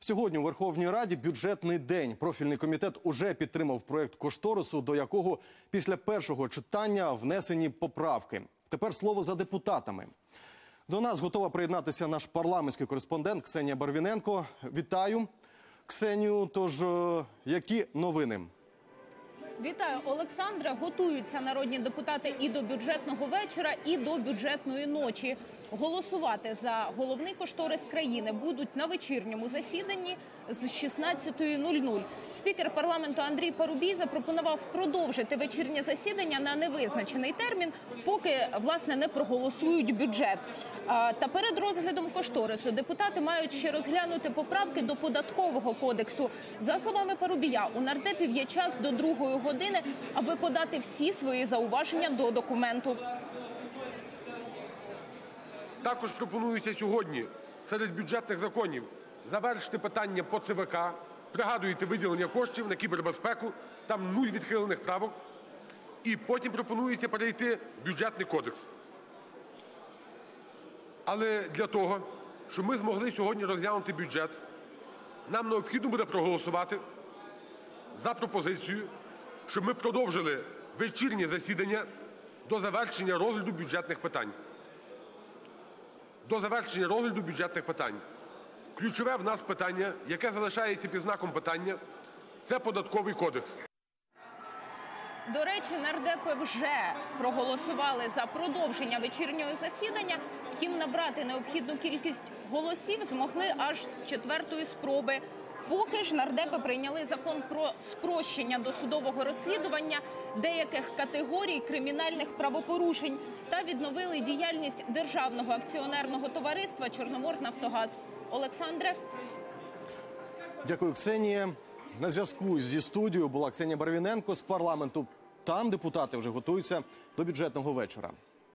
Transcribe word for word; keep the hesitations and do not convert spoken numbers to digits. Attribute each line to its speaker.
Speaker 1: Сьогодні у Верховній Раді бюджетний день. Профільний комітет уже підтримав проєкт кошторису, до якого після першого читання внесені поправки. Тепер слово за депутатами. До нас готова приєднатися наш парламентський кореспондент Ксенія Барвіненко. Вітаю, Ксенію. Тож, які новини?
Speaker 2: Вітаю, Олександре. Готуються народні депутати і до бюджетного вечора, і до бюджетної ночі. Голосувати за головний кошторис країни будуть на вечірньому засіданні з шістнадцятої нуль нуль. Спікер парламенту Андрій Парубій запропонував продовжити вечірнє засідання на невизначений термін, поки, власне, не проголосують бюджет. Та перед розглядом кошторису депутати мають ще розглянути поправки до Податкового кодексу. За словами Парубія, у нардепів є час до другої години, аби подати всі свої зауваження до документу.
Speaker 3: Також пропонується сьогодні серед бюджетних законів завершити питання по ЦВК. Пригадуєте виділення коштів на кібербезпеку, там нуль відхилених правок. І потім пропонується перейти в бюджетний кодекс. Але для того, щоб ми змогли сьогодні розглянути бюджет, нам необхідно буде проголосувати за пропозицію, щоб ми продовжили вечірнє засідання до завершення розгляду бюджетних питань. До завершення розгляду бюджетних питань. Ключове в нас питання, яке залишається під знаком питання, це Податковий кодекс.
Speaker 2: До речі, нардепи вже проголосували за продовження вечірнього засідання. Втім, набрати необхідну кількість голосів змогли аж з четвертої спроби. Поки ж нардепи прийняли закон про спрощення досудового розслідування деяких категорій кримінальних правопорушень та відновили діяльність Державного акціонерного товариства «Чорноморнафтогаз». Олександре?
Speaker 1: Дякую, Ксенія. На зв'язку зі студією була Ксенія Барвіненко з парламенту. Там депутати вже готуються до бюджетного вечора.